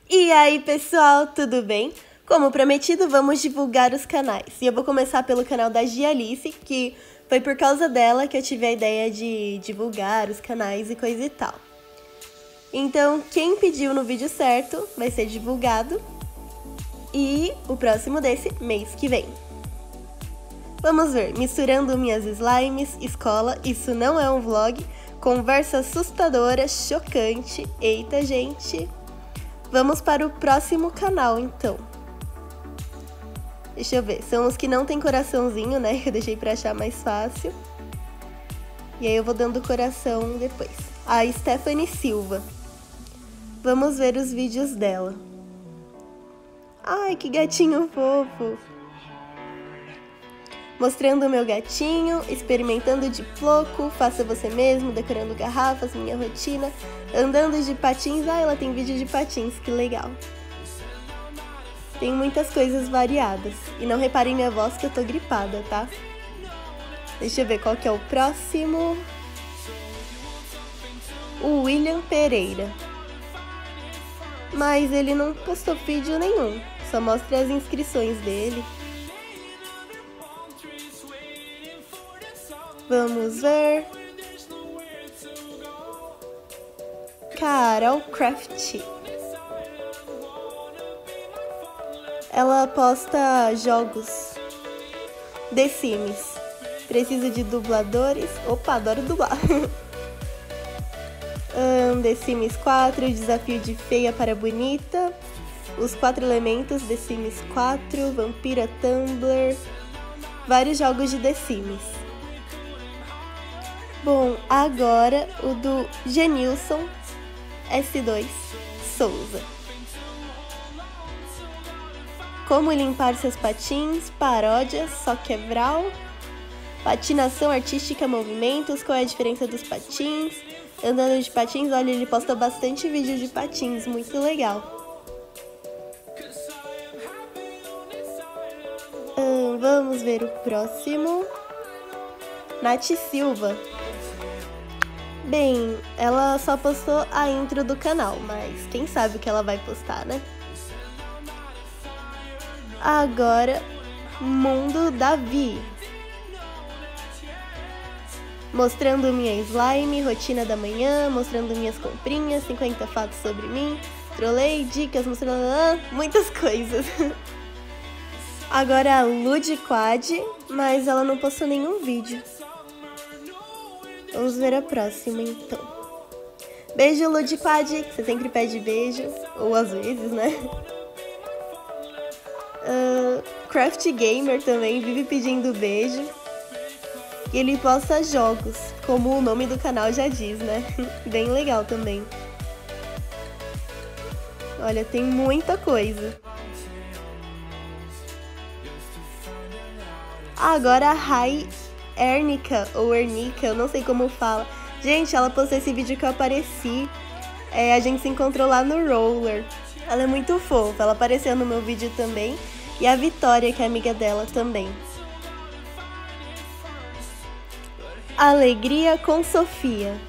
E aí, pessoal, tudo bem? Como prometido, vamos divulgar os canais. E eu vou começar pelo canal da Gialice, que foi por causa dela que eu tive a ideia de divulgar os canais e coisa e tal. Então, quem pediu no vídeo certo vai ser divulgado. E o próximo desse mês que vem. Vamos ver, misturando minhas slimes, escola, isso não é um vlog, conversa assustadora, chocante, eita gente. Vamos para o próximo canal então. Deixa eu ver, são os que não tem coraçãozinho, né, que eu deixei pra achar mais fácil. E aí eu vou dando coração depois. A Stephanie Silva. Vamos ver os vídeos dela. Ai, que gatinho fofo! Mostrando o meu gatinho, experimentando de floco, faça você mesmo, decorando garrafas, minha rotina, andando de patins. Ah, ela tem vídeo de patins, que legal. Tem muitas coisas variadas. E não reparem minha voz que eu tô gripada, tá? Deixa eu ver qual que é o próximo. O William Pereira. Mas ele não postou vídeo nenhum, só mostra as inscrições dele. Vamos ver. Carol Craft. Ela posta jogos The Sims. Preciso de dubladores. Opa, adoro dublar. The Sims 4, Desafio de Feia para Bonita, Os 4 Elementos, The Sims 4, Vampira Tumblr, vários jogos de The Sims. Bom, agora o do Genilson S2 Souza. Como limpar seus patins, paródias, só quebral, patinação artística, movimentos, qual é a diferença dos patins, andando de patins. Olha, ele posta bastante vídeo de patins, muito legal. Vamos ver o próximo. Nath Silva. Bem, ela só postou a intro do canal, mas quem sabe o que ela vai postar, né? Agora, Mundo Davi. Mostrando minha slime, rotina da manhã, mostrando minhas comprinhas, 50 fatos sobre mim, trolei, dicas, mostrando muitas coisas. Agora a Ludquad, mas ela não postou nenhum vídeo. Vamos ver a próxima então. Beijo, Ludquad, que você sempre pede beijo, ou às vezes, né? Craft Gamer também vive pedindo beijo. E ele posta jogos, como o nome do canal já diz, né? Bem legal também. Olha, tem muita coisa. Agora a Rai Ernica, ou Ernica, eu não sei como fala. Gente, ela postou esse vídeo que eu apareci. A gente se encontrou lá no Roller. Ela é muito fofa, ela apareceu no meu vídeo também. E a Vitória, que é amiga dela também. Alegria com Sofia.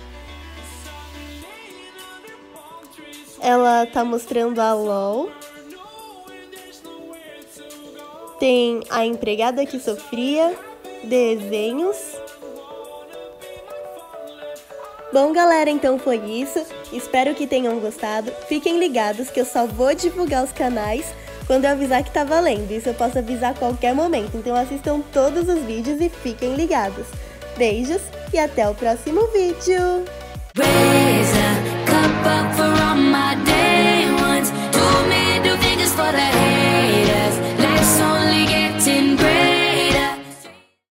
Ela tá mostrando a LOL. Tem a empregada que sofria, desenhos. Bom, galera, então foi isso. Espero que tenham gostado. Fiquem ligados que eu só vou divulgar os canais quando eu avisar que tá valendo. Isso eu posso avisar a qualquer momento. Então assistam todos os vídeos e fiquem ligados. Beijos e até o próximo vídeo!